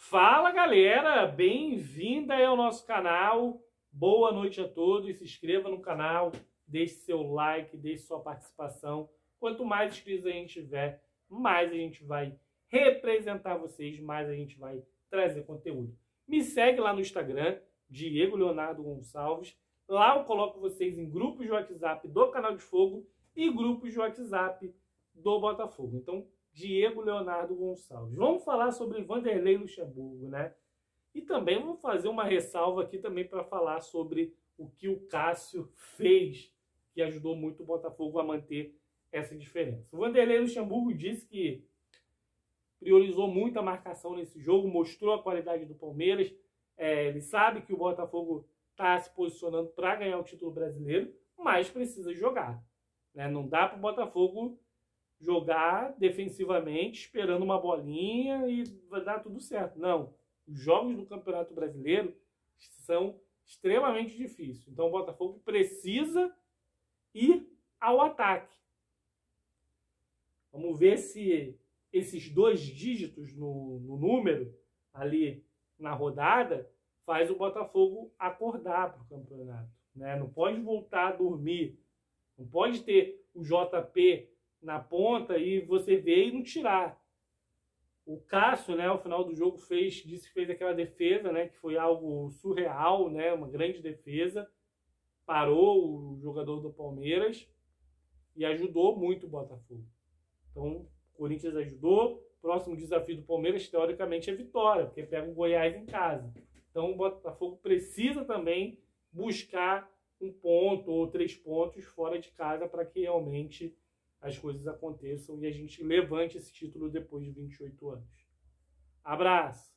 Fala galera, bem-vinda aí ao nosso canal, boa noite a todos, se inscreva no canal, deixe seu like, deixe sua participação. Quanto mais inscritos a gente tiver, mais a gente vai representar vocês, mais a gente vai trazer conteúdo. Me segue lá no Instagram, Diego Leonardo Gonçalves, lá eu coloco vocês em grupos de WhatsApp do Canal de Fogo e grupos de WhatsApp do Botafogo. Então, Diego Leonardo Gonçalves. Vamos falar sobre Vanderlei Luxemburgo, né? E também vamos fazer uma ressalva aqui também para falar sobre o que o Cássio fez, que ajudou muito o Botafogo a manter essa diferença. O Vanderlei Luxemburgo disse que priorizou muito a marcação nesse jogo, mostrou a qualidade do Palmeiras. Ele sabe que o Botafogo está se posicionando para ganhar o título brasileiro, mas precisa jogar, né? Não dá para o Botafogo jogar defensivamente, esperando uma bolinha e vai dar tudo certo. Não. Os jogos do Campeonato Brasileiro são extremamente difíceis. Então o Botafogo precisa ir ao ataque. Vamos ver se esses 2 dígitos no número ali na rodada faz o Botafogo acordar para o campeonato, né? Não pode voltar a dormir. Não pode ter o JP na ponta e você ver e não tirar. O Cássio, né, ao final do jogo disse que fez aquela defesa, né, que foi algo surreal, né, uma grande defesa, parou o jogador do Palmeiras e ajudou muito o Botafogo. Então, o Corinthians ajudou. Próximo desafio do Palmeiras, teoricamente, é vitória, porque pega o Goiás em casa. Então, o Botafogo precisa também buscar 1 ponto ou 3 pontos fora de casa para que realmente as coisas aconteçam e a gente levante esse título depois de 28 anos. Abraço!